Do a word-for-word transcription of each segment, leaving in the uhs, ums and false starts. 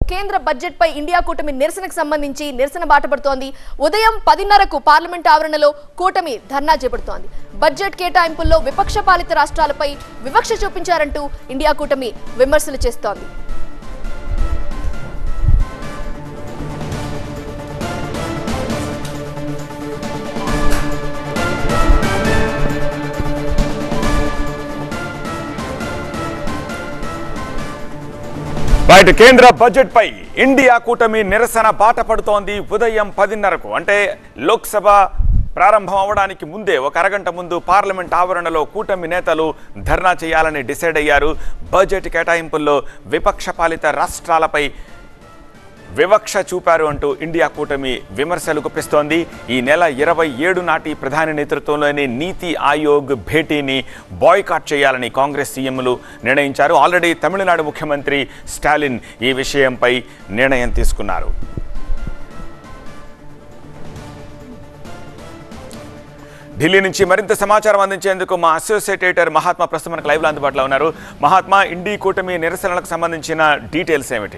కేంద్ర బడ్జెట్ పై ఇండియా కూటమి నిరసనకు సంబంధించి నిరసన బాటపడుతోంది. ఉదయం పదిన్నరకు పార్లమెంట్ ఆవరణలో కూటమి ధర్నా చేపడుతోంది. బడ్జెట్ కేటాయింపుల్లో విపక్ష పాలిత రాష్ట్రాలపై వివక్ష చూపించారంటూ ఇండియా కూటమి విమర్శలు చేస్తోంది. రైట్, కేంద్ర బడ్జెట్ పై ఇండియా కూటమి నిరసన బాట పడుతోంది. ఉదయం పదిన్నరకు అంటే లోక్సభ ప్రారంభం అవడానికి ముందే ఒక అరగంట ముందు పార్లమెంట్ ఆవరణలో కూటమి నేతలు ధర్నా చేయాలని డిసైడ్ అయ్యారు. బడ్జెట్ కేటాయింపుల్లో విపక్ష పాలిత రాష్ట్రాలపై వివక్ష చూపారు అంటూ ఇండియా కూటమి విమర్శలు గుప్పిస్తోంది. ఈ నెల ఇరవై ఏడు నాటి ప్రధాని నేతృత్వంలోని నీతి ఆయోగ్ భేటీని బాయ్కాట్ చేయాలని కాంగ్రెస్ సీఎంలు నిర్ణయించారు. ఆల్రెడీ తమిళనాడు ముఖ్యమంత్రి స్టాలిన్ ఈ విషయంపై నిర్ణయం తీసుకున్నారు. ఢిల్లీ నుంచి మరింత సమాచారం అందించేందుకు మా అసోసియేట్ ఎడిటర్ మహాత్మా ప్రస్తుతం మనకు లైవ్లో అందుబాటులో ఉన్నారు. మహాత్మా, ఇండి కూటమి నిరసనలకు సంబంధించిన డీటెయిల్స్ ఏమిటి?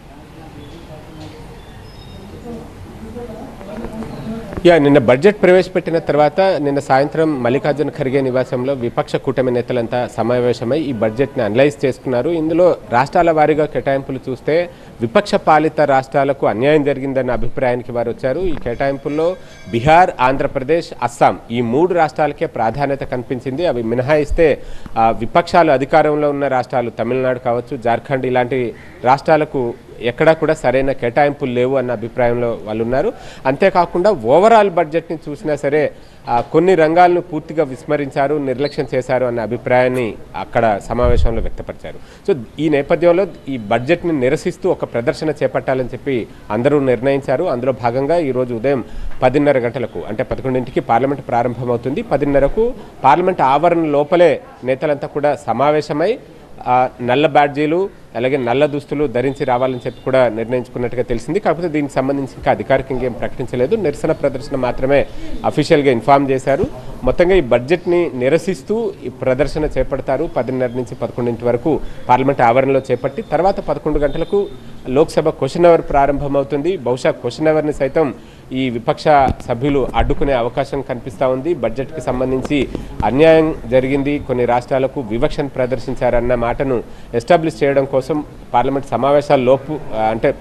యా నిన్న బడ్జెట్ ప్రవేశపెట్టిన తర్వాత నిన్న సాయంత్రం మల్లికార్జున ఖర్గే నివాసంలో విపక్ష కూటమి నేతలంతా సమావేశమై ఈ బడ్జెట్ని అనలైజ్ చేసుకున్నారు. ఇందులో రాష్ట్రాల వారీగా కేటాయింపులు చూస్తే విపక్ష పాలిత రాష్ట్రాలకు అన్యాయం జరిగిందన్న అభిప్రాయానికి వారు వచ్చారు. ఈ కేటాయింపుల్లో బీహార్, ఆంధ్రప్రదేశ్, అస్సాం ఈ మూడు రాష్ట్రాలకే ప్రాధాన్యత కనిపించింది. అవి మినహాయిస్తే విపక్షాలు అధికారంలో ఉన్న రాష్ట్రాలు తమిళనాడు కావచ్చు, జార్ఖండ్ ఇలాంటి రాష్ట్రాలకు ఎక్కడా కూడా సరైన కేటాయింపులు లేవు అన్న అభిప్రాయంలో వాళ్ళు ఉన్నారు. అంతేకాకుండా ఓవరాల్ బడ్జెట్ని చూసినా సరే కొన్ని రంగాలను పూర్తిగా విస్మరించారు, నిర్లక్ష్యం చేశారు అన్న అభిప్రాయాన్ని అక్కడ సమావేశంలో వ్యక్తపరిచారు. సో ఈ నేపథ్యంలో ఈ బడ్జెట్ని నిరసిస్తూ ఒక ప్రదర్శన చేపట్టాలని చెప్పి అందరూ నిర్ణయించారు. అందులో భాగంగా ఈరోజు ఉదయం పదిన్నర గంటలకు అంటే పదకొండింటికి పార్లమెంట్ ప్రారంభమవుతుంది. పదిన్నరకు పార్లమెంట్ ఆవరణ లోపలే నేతలంతా కూడా సమావేశమై నల్ల బ్యాడ్జీలు అలాగే నల్ల దుస్తులు ధరించి రావాలని చెప్పి కూడా నిర్ణయించుకున్నట్టుగా తెలిసింది. కాకపోతే దీనికి సంబంధించి ఇంకా అధికారికంగా ఏం ప్రకటించలేదు. నిరసన ప్రదర్శన మాత్రమే అఫీషియల్గా ఇన్ఫార్మ్ చేశారు. మొత్తంగా ఈ బడ్జెట్ని నిరసిస్తూ ఈ ప్రదర్శన చేపడతారు. పదిన్నర నుంచి పదకొండింటి వరకు పార్లమెంట్ ఆవరణలో చేపట్టి తర్వాత పదకొండు గంటలకు లోక్సభ క్వశ్చన్ అవర్ ప్రారంభమవుతుంది. బహుశా క్వశ్చన్ అవర్ని సైతం ఈ విపక్ష సభ్యులు అడ్డుకునే అవకాశం కనిపిస్తూ ఉంది. బడ్జెట్కి సంబంధించి అన్యాయం జరిగింది, కొన్ని రాష్ట్రాలకు వివక్షను ప్రదర్శించారన్న మాటను ఎస్టాబ్లిష్ చేయడం కోసం పార్లమెంట్ సమావేశాల లోపు అంటే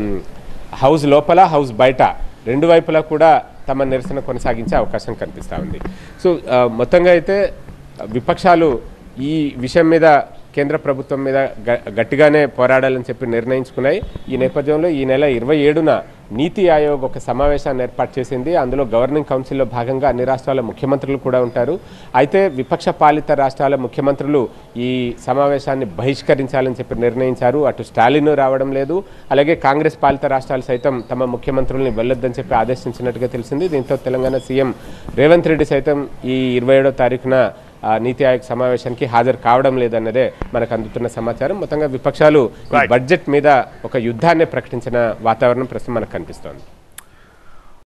హౌస్ లోపల హౌస్ బయట రెండు వైపులా కూడా తమ నిరసన కొనసాగించే అవకాశం కనిపిస్తూ ఉంది. సో మొత్తంగా అయితే విపక్షాలు ఈ విషయం మీద కేంద్ర ప్రభుత్వం మీద గట్టిగానే పోరాడాలని చెప్పి నిర్ణయించుకున్నాయి. ఈ నేపథ్యంలో ఈ నెల ఇరవై ఏడున నీతి ఆయోగ్ ఒక సమావేశాన్ని ఏర్పాటు చేసింది. అందులో గవర్నింగ్ కౌన్సిల్లో భాగంగా అన్ని రాష్ట్రాల ముఖ్యమంత్రులు కూడా ఉంటారు. అయితే విపక్ష పాలిత రాష్ట్రాల ముఖ్యమంత్రులు ఈ సమావేశాన్ని బహిష్కరించాలని చెప్పి నిర్ణయించారు. అటు స్టాలిన్ రావడం లేదు, అలాగే కాంగ్రెస్ పాలిత రాష్ట్రాలు సైతం తమ ముఖ్యమంత్రుల్ని వెళ్ళొద్దని చెప్పి ఆదేశించినట్టుగా తెలిసింది. దీంతో తెలంగాణ సీఎం రేవంత్ రెడ్డి సైతం ఈ ఇరవై ఏడో తారీఖున నీతి ఆయోగ్ సమావేశానికి హాజరు కావడం లేదన్నదే మనకు అందుతున్న సమాచారం. మొత్తంగా విపక్షాలు బడ్జెట్ మీద ఒక యుద్ధాన్ని ప్రకటించిన వాతావరణం ప్రస్తుతం మనకు కనిపిస్తోంది.